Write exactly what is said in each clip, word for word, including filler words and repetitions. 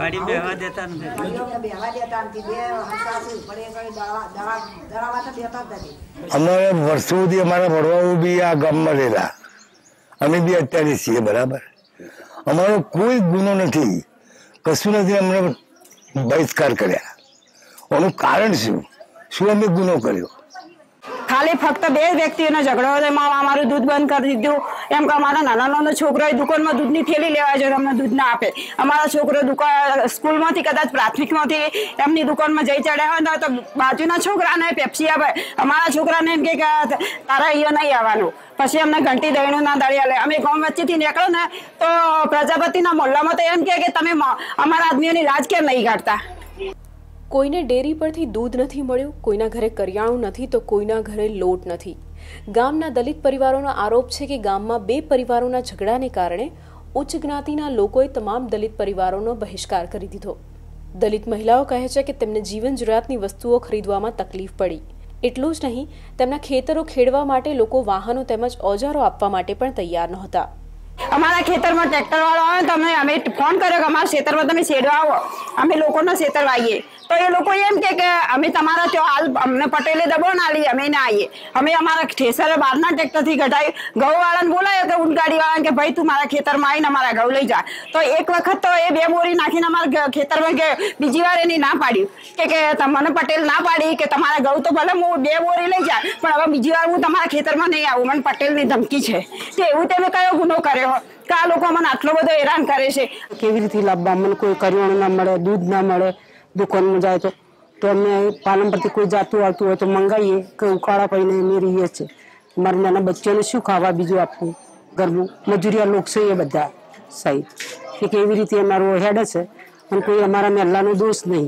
ગાડી બેહવા દેતા નથી, ગાડીઓને બેહવા દેતા નથી. બે હસાસી પડે કરી દવા દવા દવા તો દેતા જ નથી. અમારે વર્ષોથી અમારા વડવાઓ બી આ ગામમાં રહેલા, અમે બી અત્યારે છીએ બરાબર. અમારો કોઈ ગુનો નથી, કશું નથી. અમને બહિષ્કાર કર્યા. એનું કારણ શું? શું અમે ગુનો કર્યો? ખાલી ફક્ત બે વ્યક્તિઓનો ઝઘડો હતો, એમાં અમારું દૂધ બંધ કરી દીધું. એમ કે અમારા નાના નાના છોકરો દુકાનમાં દૂધની થેલી લેવા જાય, અમને દૂધ ના આપે. અમારા છોકરો દુકાન સ્કૂલમાંથી કદાચ પ્રાથમિકમાંથી એમની દુકાનમાં જઈ ચડ્યા હોય તો બાજુના છોકરાને પેપ્સી આપે. અમારા છોકરાને એમ કે તારા અહીંયા નહીં આવવાનું. પછી અમને ઘંટી દહીણું ના દળી આલે. અમે ગામ વચ્ચેથી નીકળો ને તો પ્રજાપતિના મોહલ્લામાં તો એમ કે તમે અમારા આદમીઓની લાજ કેમ નહીં કાઢતા? કોઈને ડેરી પરથી દૂધ નથી મળ્યું, કોઈના ઘરે કરિયાણું નથી તો કોઈના ઘરે લોટ નથી. ગામના દલિત પરિવારોનો આરોપ છે કે ગામમાં બે પરિવારોના ઝઘડાને કારણે ઉચ્ચ જ્ઞાતિના લોકોએ તમામ દલિત પરિવારોનો બહિષ્કાર કરી દીધો. દલિત મહિલાઓ કહે છે કે તેમને જીવન જરૂરિયાતની વસ્તુઓ ખરીદવામાં તકલીફ પડી. એટલું જ નહીં, તેમના ખેતરો ખેડવા માટે લોકો વાહનો તેમજ ઓજારો આપવા માટે પણ તૈયાર નહોતા. અમારા ખેતરમાં ટ્રેક્ટર વાળો આવે તો અમે અમે ફોન કર્યો કે અમારા ખેતરમાં તમે શેડવા આવો, અમે લોકોના ખેતર વાઈએ. તો એ લોકો એમ કે અમે તમારા ત્યાં હાલ અમને પટેલે દબો ના લઈએ, અમે ના આવીએ. અમે અમારા ઠેસરે બહારના ટ્રેક્ટરથી કઢાવી ઘઉંવાળાને બોલાયો કે ઊંટગાડીવાળાને કે ભાઈ તું મારા ખેતરમાં આવીને અમારા ઘઉં લઈ જા. તો એક વખત તો એ બે બોરી નાખીને અમારા ખેતરમાં કે બીજી વાર એની ના પાડ્યું કે કે મને પટેલ ના પાડી કે તમારા ઘઉં તો ભલે હું બે બોરી લઈ જાય પણ હવે બીજી વાર હું તમારા ખેતરમાં નહીં આવું, મને પટેલની ધમકી છે. તો એવું તમે કયો ગુનો કર્યો કે આ લોકો મને આટલો બધો હેરાન કરે છે? કેવી રીતે લાવવા? મને કોઈ કરિયાણું ના મળે, દૂધ ના મળે. દુકાનમાં જાય તો તો અમે પાલન પરથી કોઈ જાતું આવતું હોય તો મંગાવીએ કે ઉકાળા પડીને અમે રહીએ છીએ. મારા નાના બચ્ચાને શું ખાવા બીજું આપવું? ગરબું મજૂરિયા લોકો છે એ બધા સાહેબ કે કેવી રીતે અમારો હેડ છે. અને કોઈ અમારા મહેલાનો દોષ નહીં.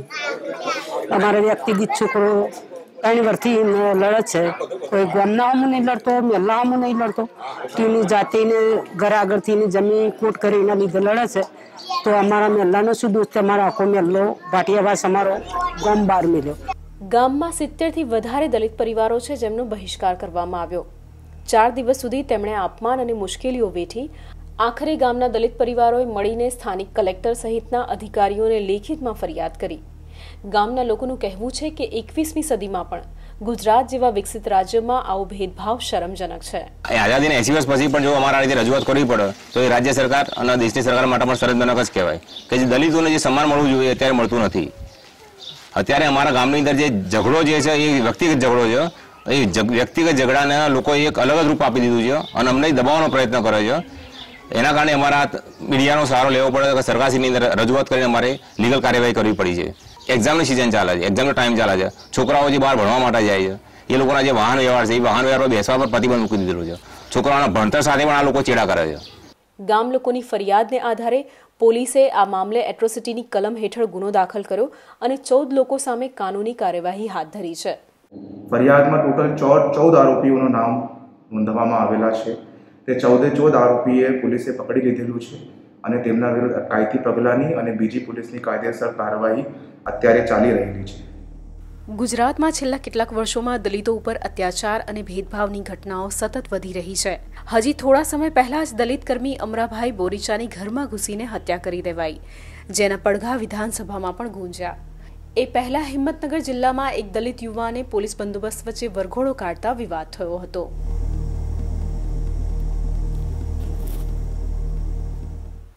અમારા વ્યક્તિગત છોકરો ત્રણ વર્ષથી લડે છે. કોઈ ગામનાઓમાં નહીં લડતો, મહેલાઓમાં નહીં લડતો. તેની જાતિને ઘર આગળથી જમીન કોટ કરી એના લીધે લડે છે. તો અમારા મહેલાનો શું દોસ્ત? અમારો આખો મહેલો ભાટિયાવાસ અમારો ગામ બહાર મેલ્યો. ગામમાં સિત્તેર થી વધારે દલિત પરિવારો છે જેમનો બહિષ્કાર કરવામાં આવ્યો. ચાર દિવસ સુધી તેમણે અપમાન અને મુશ્કેલીઓ વેઠી. આખરે ગામના દલિત પરિવારોએ મળીને સ્થાનિક કલેક્ટર સહિતના અધિકારીઓને લેખિતમાં ફરિયાદ કરી. ગામના લોકોનું કહેવું છે કે એકવીસમી સદીમાં પણ ગુજરાત જેવા વિકસિત રાજ્યમાં આવો ભેદભાવ શરમજનક છે. આઝાદીના એસી વર્ષ પછી પણ જો અમારા રીતે રજૂઆત કરવી પડે તો એ રાજ્ય સરકાર અને દેશની સરકાર માટે પણ શરમજનક જ કહેવાય કે જે દલિતોને જે સન્માન મળવું જોઈએ અત્યારે મળતું નથી. અત્યારે અમારા ગામની અંદર જે ઝઘડો જે છે એ વ્યક્તિગત ઝઘડો છે. એ વ્યક્તિગત ઝઘડાને લોકોએ એક અલગ જ રૂપ આપી દીધું છે અને અમને દબાવવાનો પ્રયત્ન કરે છે. એના કારણે અમારા મીડિયાનો સહારો લેવો પડે કે સરકારશ્રીની અંદર રજૂઆત કરીને અમારે લીગલ કાર્યવાહી કરવી પડી છે. એક્ઝામની સિઝન ચાલે છે, એક્ઝામનો ટાઈમ ચાલે છે. છોકરાઓ જે બહાર ભણવા માટે જાય છે એ લોકોના જે વાહન વ્યવહાર છે એ વાહન વ્યવહાર બેસવા પર પ્રતિબંધ મૂકી દીધેલો છે. છોકરાઓના ભણતર સાથે પણ આ લોકો ચેડા કરે છે. ગામ લોકોની ફરિયાદને આધારે પોલીસે આ મામલે એટ્રોસિટીની કલમ હેઠળ ગુનો દાખલ કર્યો અને ચૌદ લોકો સામે કાનૂની કાર્યવાહી હાથ ધરી છે. ફરિયાદમાં ટોટલ ચૌદ ચૌદ આરોપીઓનું નામ નોંધવામાં આવેલા છે. તે ચૌદે ચૌદ આરોપીએ પોલીસે પકડી લીધેલું છે અને તેમના વિરુદ્ધ કાયદી પગલાંની અને બીજી પોલીસની કાયદેસર કાર્યવાહી અત્યારે ચાલી રહેલી છે. ગુજરાતમાં છેલ્લા કેટલાક વર્ષોમાં દલિતો ઉપર અત્યાચાર અને ભેદભાવની ઘટનાઓ સતત વધી રહી છે. હજી થોડા સમય પહેલા જ દલિત કર્મી અમરાભાઈ બોરીચાની ઘરમાં ઘૂસીને હત્યા કરી દેવાઈ, જેના પડઘા વિધાનસભામાં પણ ગુંજ્યા. એ પહેલા હિંમતનગર જિલ્લામાં એક દલિત યુવાને પોલીસ બંદોબસ્ત વચ્ચે વરઘોડો કાઢતા વિવાદ થયો હતો.